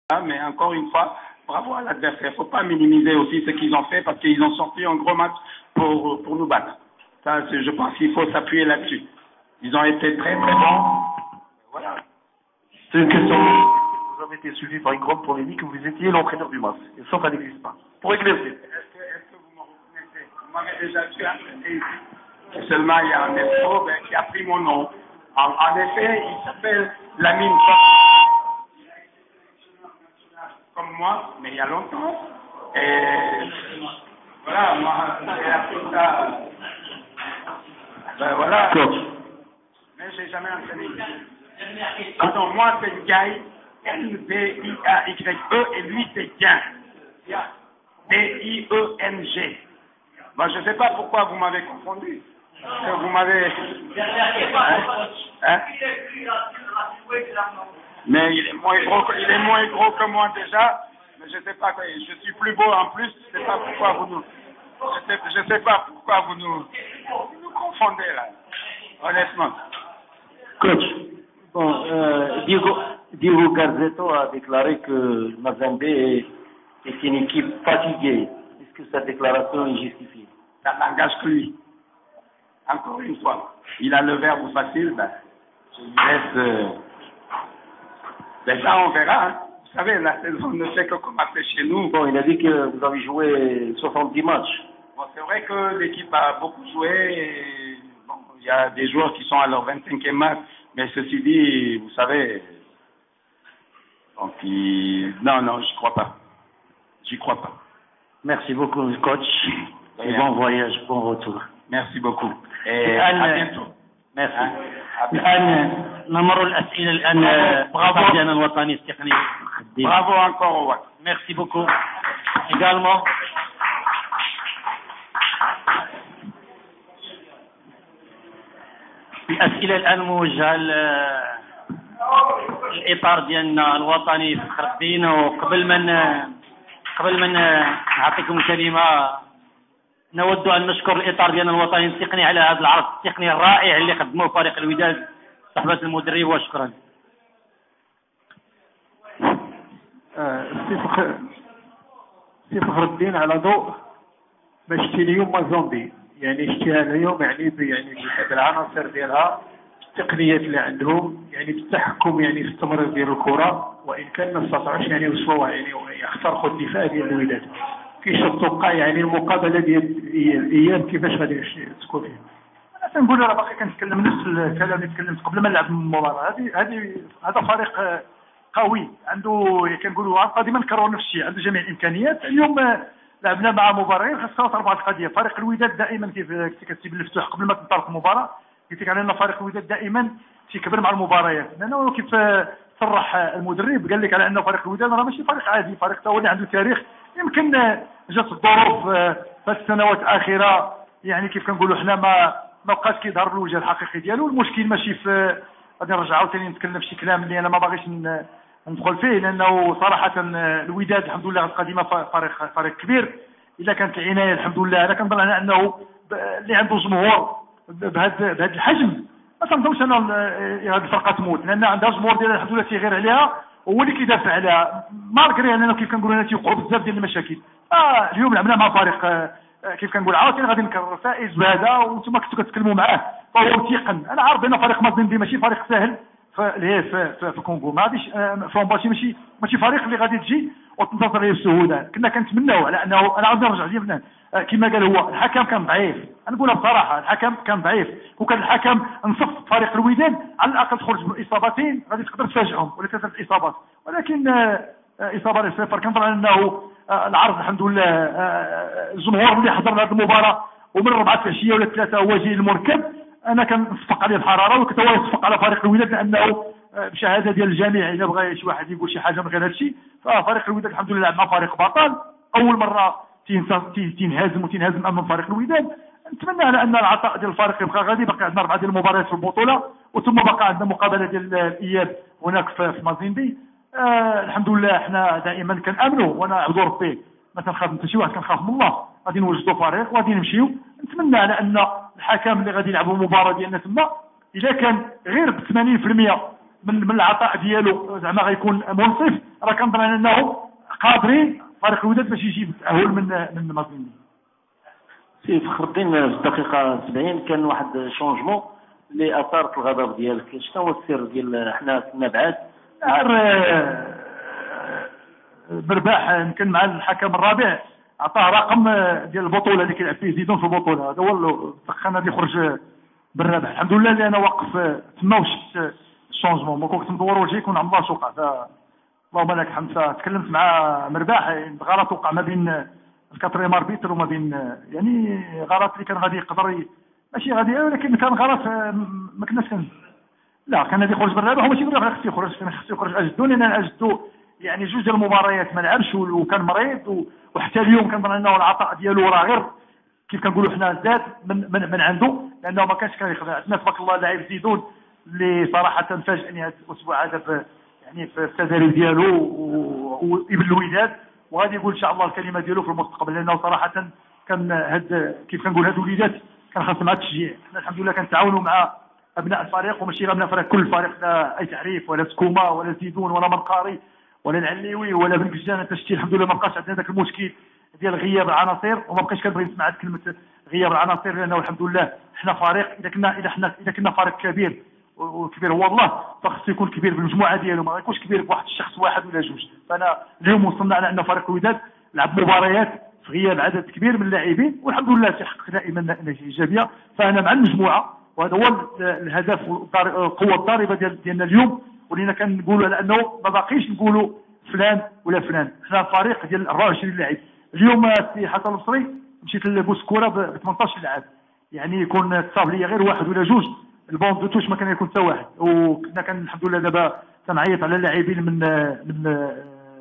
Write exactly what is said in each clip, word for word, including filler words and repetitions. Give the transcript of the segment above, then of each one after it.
Mais encore une fois, bravo à l'adversaire. Il ne faut pas minimiser aussi ce qu'ils ont fait parce qu'ils ont sorti un gros match pour, pour nous battre. Ça, je pense qu'il faut s'appuyer là-dessus. Ils ont été très très bons. Voilà. C'est une question. Vous avez été suivi par une grande polémique, vous étiez l'entraîneur du match. Et ça, ça n'existe pas. Pour éclaircir. Est-ce que, est-ce que vous me reconnaissez? Vous m'avez déjà vu entraîner ici. Et seulement, il y a un escroc ben, qui a pris mon nom. En, en effet, il s'appelle Lamine comme moi, mais il y a longtemps. Et voilà, moi, j'ai appris ça. Ben voilà. Mais j'ai jamais entraîné ici. Pardon, moi, c'est Gaï, N B I A Y E, et lui, c'est Gain. D I E N G. Moi, je ne sais pas pourquoi vous m'avez confondu. Parce que vous m'avez... Hein? Hein? Mais il est moins gros, il est moins gros que moi déjà. Mais je ne sais pas, je suis plus beau en plus. Je ne sais pas pourquoi vous nous... Je sais, je sais pas pourquoi vous nous... Vous nous confondez là. Honnêtement. Coach, bon, euh, Diego, Diego Garzetto a déclaré que Mazembe est, est une équipe fatiguée. Est-ce que sa déclaration est justifiée? Ça n'engage que lui. Encore une fois, il a le verbe facile, ben, je lui laisse... Euh, ben ça, on verra. Hein. Vous savez, la saison ne fait que commencer chez nous. Bon, il a dit que vous avez joué soixante-dix matchs. Bon, c'est vrai que l'équipe a beaucoup joué. Et, bon, il y a des joueurs qui sont à leur vingt-cinquième match. Mais ceci dit, vous savez... Donc, il... Non, non, j'y crois pas. J'y crois pas. Merci beaucoup, coach. Et bon voyage, bon retour. Merci beaucoup. Et à bientôt. Merci. الآن نمر الأسئلة الآن الأردن الوطني التقني. Bravo encore au Watt. Merci beaucoup. Également. الأسئلة الآن موجهة للإطار ديالنا الوطني في فخر الدين. وقبل من قبل من نعطيكم كلمة نود أن نشكر الإطار ديالنا الوطني التقني على هذا العرض التقني الرائع اللي قدموه فريق الوداد صحبة المدرب وشكرا. سي فخر سي فخر الدين على ضوء ما شتي اليوم مازومبي يعني شتيها اليوم يعني يعني بالعناصر ديالها التقنيات اللي عندهم يعني بالتحكم يعني في التمرير ديال الكره وان كان ما استطاعوش يعني يوصلوا يعني يخترقوا الدفاع ديال الوداد. كيفاش تتوقع يعني المقابله ديال الاياب كيفاش غادي تكون فيها؟ انا تنقول راه باقي كنتكلم نفس الكلام اللي تكلمت قبل ما نلعب المباراه. هذه هذه هذا فريق قوي عنده كنقولوا قديما نكرروا نفس الشيء، عنده جميع الامكانيات. اليوم لعبنا مع مباريين خاصه اربعه القضيه. فريق الوداد دائما كيف كتسيب المفتوح قبل ما تنطلق المباراه قلت لك على ان فريق الوداد دائما تيكبر مع المباريات، لانه كيف صرح المدرب قال لك على ان فريق الوداد راه ماشي فريق عادي، فريق تا هو اللي عنده تاريخ. يمكن جات الظروف في السنوات الاخيره يعني كيف كنقولوا حنا ما ما بقاش كيظهر بالوجه الحقيقي ديالو. المشكل ماشي في غادي نرجعوا ثاني نتكلم في شي كلام اللي انا ما باغيش ندخل فيه، لانه صراحه الوداد الحمد لله قديمه فريق فريق كبير. الا كانت العنايه الحمد لله انا كنظن انه اللي عنده جمهور بهذا بهذا الحجم ما تنظنش انا هذه الفرقه تموت، لان عندها جمهور ديالها الحمد لله تيغير عليها وهو اللي كيدافع عليها مالغري اننا كيف كنقولوا هنا تيوقعوا بزاف ديال المشاكل. آه اليوم لعبنا مع فريق كيف كنقول عاوتاني غادي نكرر فائز بهذا وانتم كنتوا كتكلموا معاه فهو تيقن. انا عارف ان فريق مازيمبي ماشي فريق سهل في في في, في الكونغو، ما غاديش فومباشي ماشي ماشي فريق اللي غادي تجي وتنتصر عليه بسهوله. كنا كنتمناو على انه انا عاود نرجع ليه كما قال هو الحكم كان ضعيف، نقولها بصراحه الحكم كان ضعيف. وكان الحكم نصف فريق الوداد على الاقل تخرج باصابتين غادي تقدر تفاجئهم ولا ثلاث اصابات، ولكن اصابه صفر. كنظن انه العرض الحمد لله الجمهور اللي حضر لهذه المباراه ومن ربعه العشيه ولا ثلاثه هو جاي المركب انا كنصفق عليه الحراره وكنت هو يصفق على فريق الوداد، لانه بشهاده ديال الجميع الا بغى شي واحد يقول شي حاجه من غير هذا الشيء ففريق الوداد الحمد لله مع فريق بطل اول مره تينهزم وتنهزم امام فريق الوداد. نتمنى على ان العطاء ديال الفريق يبقى غادي. باقي عندنا اربعه ديال المباريات في البطوله وثم باقي عندنا مقابله ديال الاياب هناك في مازيمبي. آه الحمد لله حنا دائما كنامنوا وانا عبد ربي ما كنخاف من شي واحد كنخاف من الله. غادي نوجدوا فريق وغادي نمشيو. نتمنى على ان الحكم اللي غادي يلعبوا المباراه ديالنا تما اذا كان غير ب ثمانين بالمئة من من العطاء ديالو زعما غيكون منصف، راه كنظن انه قادرين فريق الوداد باش يجيب التاهل من من مازيمبي. سي فخر الدين في الدقيقه سبعين كان واحد شونجمون اللي اثارت الغضب ديالك، شنو هو السر ديال حنا كنا بعاد؟ برباح يمكن مع الحكم الرابع عطاه رقم ديال البطوله اللي كيلعب فيه زيدون في البطوله، هذا هو السخان هذا يخرج بالربح. الحمد لله اللي انا واقف تما وشفت الشونجمون، ما كنت مدور وجهي كون عمرها توقع. اللهم لك الحمد. تكلمت مع مرباح غلط وقع ما بين الكاتريم اربيتر وما بين يعني غلط اللي كان غادي يقدر ماشي غادي، ولكن كان غلط ما كناش كن لا كان غادي يخرج بالربح وماشي بالربح خصو يخرج، كان خصو يخرج اجدو لان اجدو يعني جوج ديال المباريات ما لعبش وكان مريض، وحتى اليوم كنظن انه العطاء ديالو راه غير كيف كنقولوا حنا زاد من من, من عنده، لانه ما كانش كيخدع. عندنا تبارك الله لاعب زيدون اللي صراحه فاجئني هذا الاسبوع هذا في يعني في التدريب ديالو وابن الوداد، وغادي يقول ان شاء الله الكلمه ديالو في المستقبل، لانه صراحه كان هاد كيف كنقول هاد الوليدات كان خاصهم مع التشجيع. حنا الحمد لله كنتعاونوا مع ابناء الفريق وماشي غير ابناء الفريق، كل الفريق لا اي تعريف ولا سكوما ولا زيدون ولا منقاري ولا العليوي ولا بن كجان التشكيل. الحمد لله ما بقاش عندنا ذاك المشكل ديال غياب العناصر، وما بقاش كنبغي نسمع كلمه غياب العناصر، لانه الحمد لله حنا فريق اذا كنا اذا حنا اذا كنا فريق كبير وكبير هو الله فخصو يكون كبير بالمجموعه ديالو، ما يكونش كبير بواحد الشخص واحد ولا جوج. فانا اليوم وصلنا على ان فريق الوداد لعب مباريات في غياب عدد كبير من اللاعبين والحمد لله تحقق دائما نتائج ايجابيه. فانا مع المجموعه، وهذا هو الهدف القوه الضاربه ديال ديالنا اليوم، ولينا كنقولوا على انه ما باقيش نقولوا فلان ولا فلان، حنا فريق ديال أربعة وعشرين لاعب. اليوم في حسن البصري مشيت لبوس كوره ب ثمنطاش لاعب، يعني يكون تصاب لي غير واحد ولا جوج، البون دو توش ما كان يكون حتى واحد. وكنا كان الحمد لله دابا كنعيط على اللاعبين من من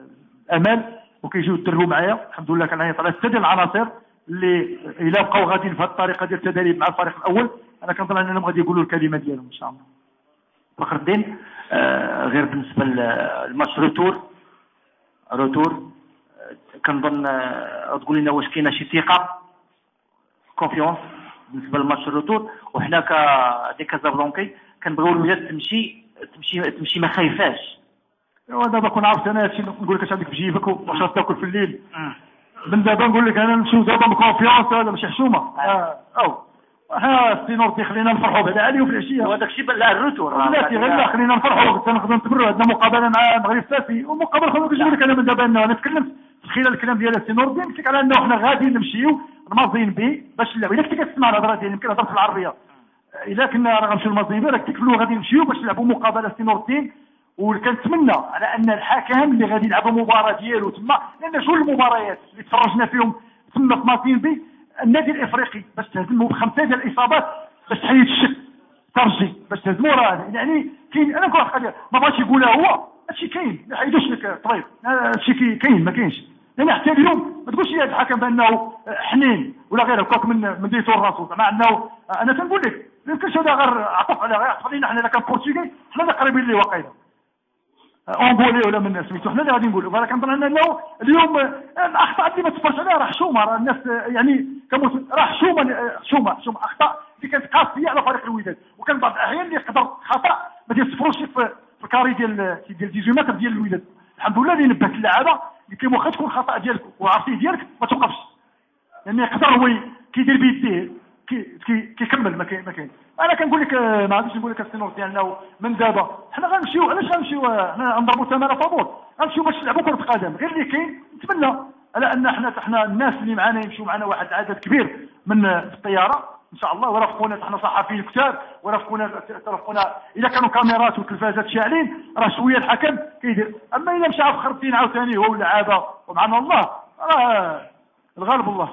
امال وكيجيو يدربوا معايا، الحمد لله كنعيط على سته ديال العناصر اللي الا بقاو غاديين في هذه الطريقه ديال التدريب مع الفريق الاول، انا كنظن انهم غادي يقولوا الكلمه ديالهم ان شاء الله. فخر الدين آه غير بالنسبه للماتش روتور روتور آه كنظن آه تقول لنا واش كاينه شي ثقه كونفيونس بالنسبه للماتش الروتور، وحنا ك دي كازابلانكي كنبغيو الولاد تمشي تمشي تمشي ما خايفاش. ايوا دابا كون عرفت انا هادشي نقول لك اش عندك في جيبك واش تاكل في الليل، من دابا نقول لك انا نمشيو دابا بكونفيونس هذا ماشي حشومه. اه او ها السي نورتي خلينا نفرحوا بعدا عليه في العشيه، وهذاك الشيء لا الروتور لا غير لا خلينا نفرحوا حتى نقدروا نتبروا. عندنا مقابله مع المغرب السافي ومقابله خلينا نقول لك انا من دابا انه انا تكلمت خلال الكلام ديال السي نورتي قلت لك على انه حنا غاديين نمشيو مازين بي باش نلعبوا. الا كنت كتسمع الهضره ديالي يمكن هضرت بالعربيه، الا كنا راه غنمشيو لمازين بي راك تكفلوا غادي نمشيو باش نلعبوا مقابله السي نورتي، وكنتمنى على ان الحكم اللي غادي يلعب المباراه ديالو تما، لان جوج المباريات اللي تفرجنا فيهم تما في مازين بي النادي الافريقي باش تهزموا بخمسه ديال الاصابات باش تحيد الشك ترجي باش تهزموا راه يعني كاين. انا نقول واحد ما بغاش يقولها هو هادشي كاين، ما حيدوش لك الطبيب هادشي كاين ما كاينش، لان حتى اليوم ما تقولش لي هذا الحكم بانه حنين ولا غير هكاك من من ديتو راسو، مع انه انا تنقول لك ما يمكنش هذا غير عطف على غير عطف علينا حنا اذا كان بورتوغي حنا اللي قريبين ليه واقيلا اونغولي ولا من سميتو حنا اللي غادي نقولوا. فانا كنظن انه اليوم الاخطاء اللي ما تفرجش عليها راه حشومه، راه الناس يعني كموت راه حشومه حشومه حشومه اخطاء اللي كانت قاسيه على فريق الوداد، وكان بعض الاحيان اللي يقدر خطا ما تيصفروش في الكاري ديال ديال ثمانية عشر متر ديال الوداد. الحمد لله اللي نبهت اللعابه قلت لهم واخا تكون خطا ديالك وعرفتيه ديالك ما توقفش، لان يعني يقدر هو كيدير بيديه كي كيكمل ما كاين ما كاين. انا كنقول لك ما غاديش نقول لك السينور ديالنا من دابا حنا غنمشيو. علاش غنمشيو حنا نضربوا ثمانية طابور؟ غنمشيو باش نلعبوا كره قدم. غير اللي كاين نتمنى على ان حنا حنا الناس اللي معنا يمشيو معنا واحد العدد كبير من الطياره ان شاء الله، ورافقونا حنا صحفيين كتاب ورافقونا ترافقونا اذا كانوا كاميرات وتلفازات شاعلين راه شويه الحكم كيدير. اما الا مشى فخر الدين عاوتاني هو اللعابه ومعنا الله راه الغالب الله.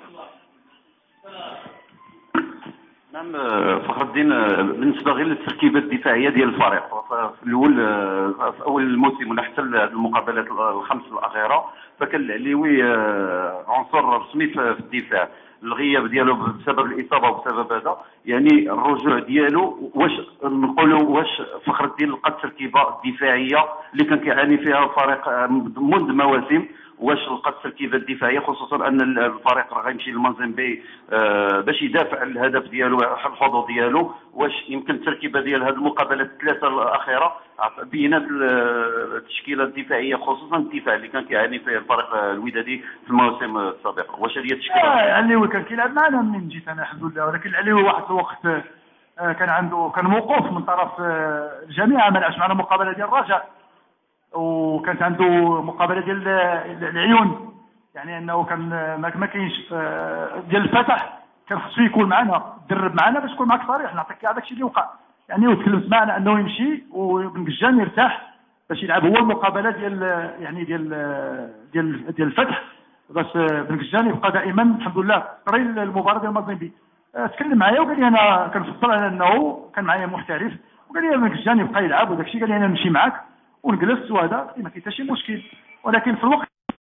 نعم فخر الدين، بالنسبه غير للتركيبه الدفاعيه ديال الفريق في الاول في اول الموسم ولا حتى المقابلات الخمس الاخيره فكان العليوي عنصر رسمي في الدفاع. الغياب ديالو بسبب الاصابه وبسبب هذا، يعني الرجوع ديالو واش نقولوا واش فخر الدين لقى التركيبه الدفاعيه اللي كان كيعاني فيها الفريق منذ مواسم، واش لقى التركيبه الدفاعيه خصوصا ان الفريق راه غيمشي للمازيمبي آه باش يدافع على الهدف ديالو الحظوظ ديالو، واش يمكن التركيبه ديال هذه المقابلات الثلاثه الاخيره بينات التشكيله الدفاعيه خصوصا الدفاع اللي كان كيعاني فيه الفريق الودادي في المواسم السابقه، واش هذه التشكيله؟ اه علي كان كيلعب معنا من جيت انا الحمد لله، ولكن علي واحد الوقت آه كان عنده كان موقوف من طرف آه الجميع، ما لعبش معنا مقابله ديال الرجاء، وكانت عنده مقابله ديال العيون، يعني انه كان ما كاينش ديال الفتح، كان خصو يكون معنا يدرب معنا باش نكون معك صريح نعطيك هذاك الشيء اللي وقع، يعني وتكلمت معنا انه يمشي وبن قجان يرتاح باش يلعب هو المقابله ديال يعني ديال ديال ديال الفتح، باش بن قجان يبقى دائما الحمد لله قري المباراه ديال المازيمبي. تكلم معايا وقال لي انا كنفضل على انه كان معايا محترف، وقال لي بن قجان يبقى يلعب وداك الشيء، قال لي انا نمشي معاك ونجلس وهذا ما كاين حتى شي مشكل، ولكن في الوقت